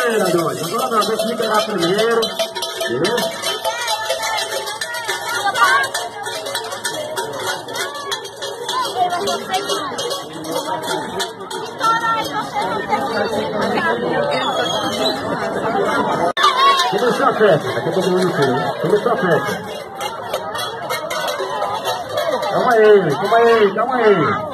primeira, dois. Agora não, deixa eu liberar primeiro. Começou a festa, aqui todo mundo fez. Começou a festa. Calma aí, calma aí, calma aí.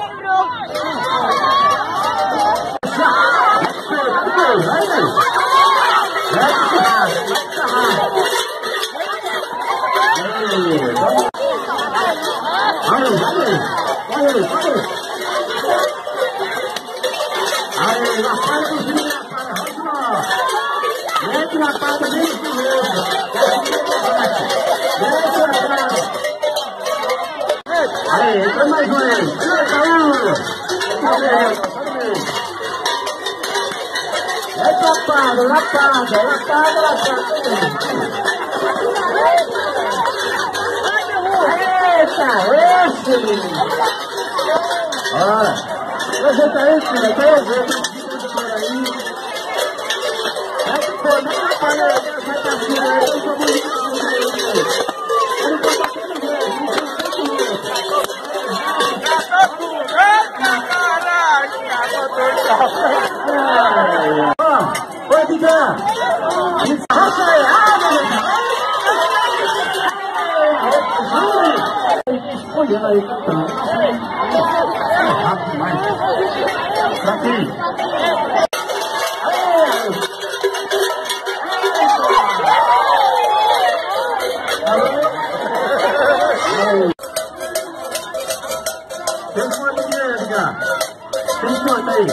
Aí, na palha do filho, na palha, mete na palha do filho, aí, entra mais um aí, mete a palha, na palha, eita, esse! Olha, você tá aí, filho, tá eu vou, por aí. Vai que pô, não tá falando, vai tá vindo aí, eu sou muito eu não tô batendo velho, não tô oi, Digão! Rocha aí, olhando aí, cantando. Rápido demais. Aqui. Tem quanto aqui, Edgar? Tem quanto aí?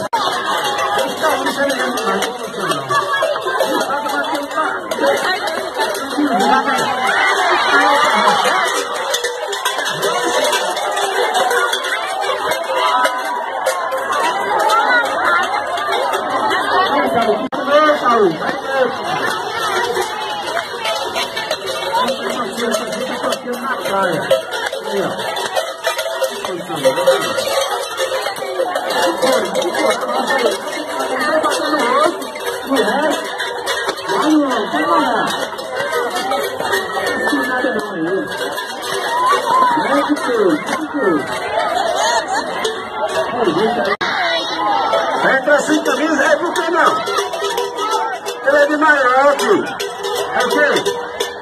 Entra sem camisa, é por que não? Ele é de maior, filho. É o quê?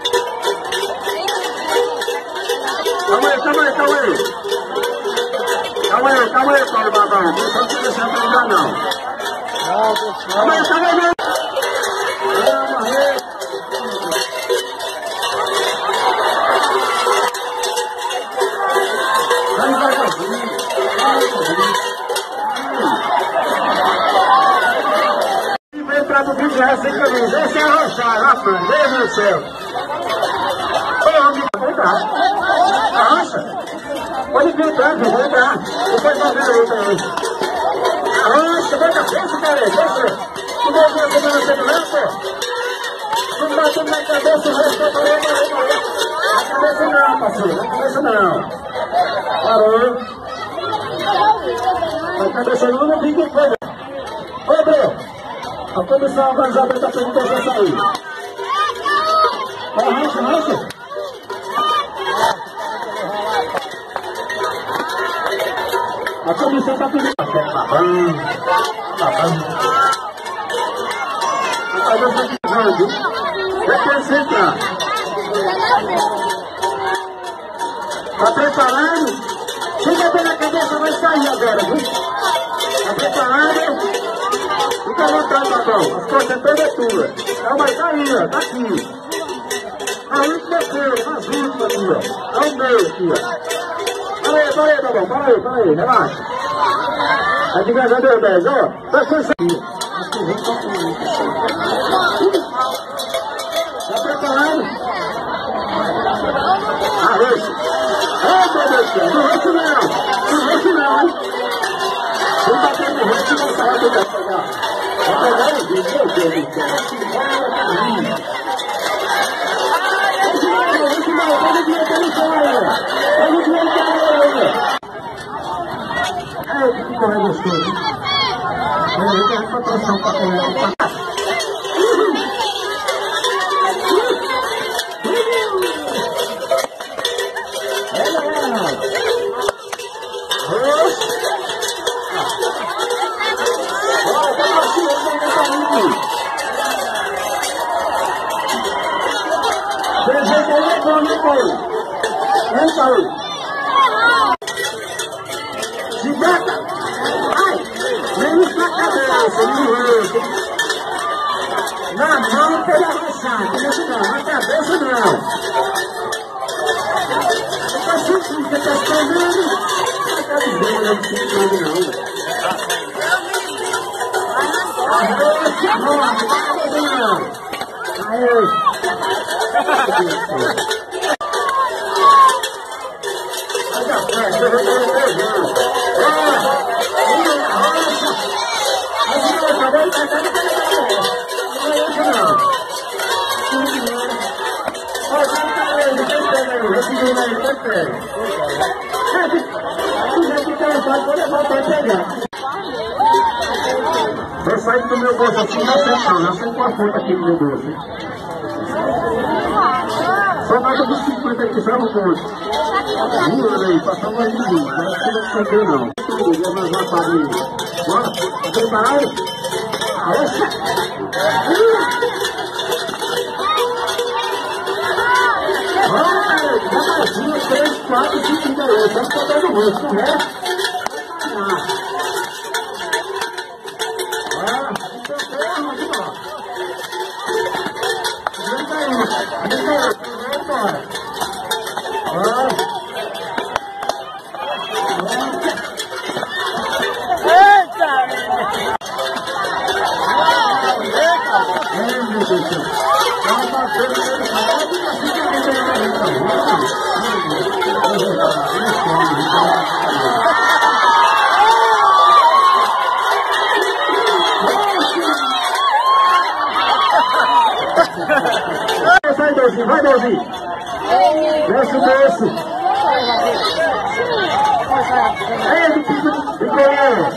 Calma aí, Paulo Babão. Não pode deixar pra andar, não. Calma aí. Calma aí. Vem pra do vídeo já sem camisa. Esse é arrochar, rapaz. Deus do céu. Ô, homem, vou entrar. Arrocha. Pode vir, tá? Vou entrar. Depois vai ver aí também. Arrocha, bota a força, cara. Deixa. Não vou ver como eu não sei não, pô. Não bate na cabeça, não estou falando aí. Na cabeça não, parceiro. Na cabeça não. Parou. Na cabeça não fica em coisa. Ô, Breu. A comissão avançada está perguntando para sair. Arrancha. A comissão está pedindo. Depois sentar. Está preparado? Fica pela cabeça, vai sair agora, viu? Está preparado? Fica à vontade, Babão. As costas todas tuas. Calma aí, tá aí, ó. Tá aqui. A última coisa, as últimas aqui, ó. É o meio aqui, ó. Para aí, Babão. Para aí. Relaxa. Vai devagar, deu 10, ó. Vai com isso aqui. Tá preparado? Arrocha. Ô, meu Deus do céu. Não rosto não, hein? Vou bater no rosto e não sair do café. Vai pegar o vídeo, meu Deus do céu. Que corre gostoso. Eu quero patrocinar um papel. saúde. Giganta. Ai, vem isso na cabeça, no rosto. Na mão pode arrochar, na cabeça não. Tá sentindo que tá escondendo? Não tá vendo, não precisa não. Vai sair do meu bolso assim, não sei com a conta aqui no meu bolso. Só nada dos 50 aqui, só no bolso. Olha aí, passou mais de mim, não é que não escondeu não. Vou mais uma farinha. Bora, tá preparado? Olha, já mais 2, 3, 4, 5, 6, vamos botar no bolso, correto? Vai, Deusinho, vai, Deusinho. Desce o bolso. Aí, picolé.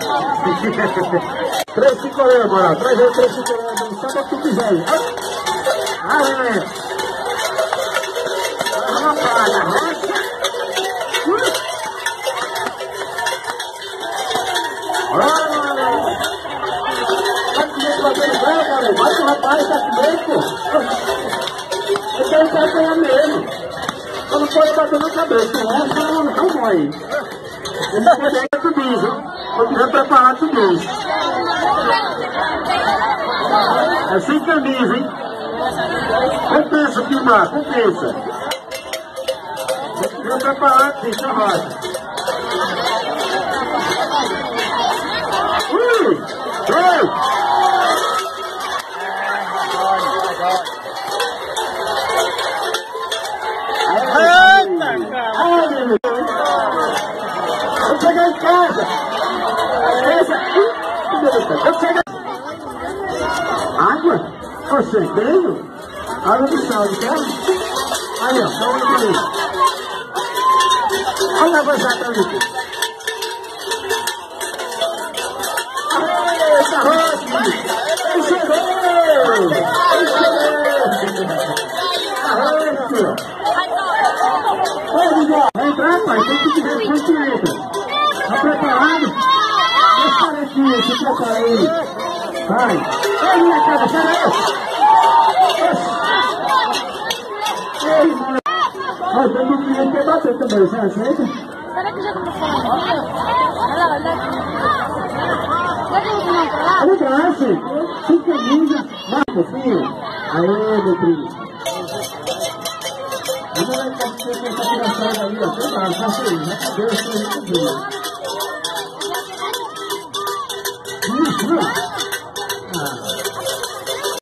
3 picolé, moral. Traz aí 3 picolé. Só pra tu quiser. Aê. Rapaz, arrocha. Vai que o rapaz tá aqui dentro. Eu quero apanhar mesmo. Eu não pode bater na cabeça, não morre. Eu não pode ir tudo isso. Eu quiser preparar tudo isso. É sem camisa, hein? Compensa, Pilmar, compensa. Eu quiser preparar tudo isso, rocha. Ui! Vou chegar em casa. Vou chegar. Água? Você veio? Água de sal, de quer? Aí, ó, só um aqui. Olha a voz pra mim. Essa roça! Ele chegou! Ele chegou! Arroz! Ô, Miguel, vai entrar, pai? Tem que tirar depois que entra. Tá preparado? Deixa eu aqui, se prepara aí. Vai. Ei, minha cara, sai daí. Ei, mano. Ó, tem que cliente que bater também, você aceita? Será que já começou a dia? Olha lá, olha aqui. Olha pra você. Sem camisa. Marca, filho. Aê, meu primo. Eu não vai ter essa criançada aí, ó. Sei lá, faça aí. Na cabeça, eu não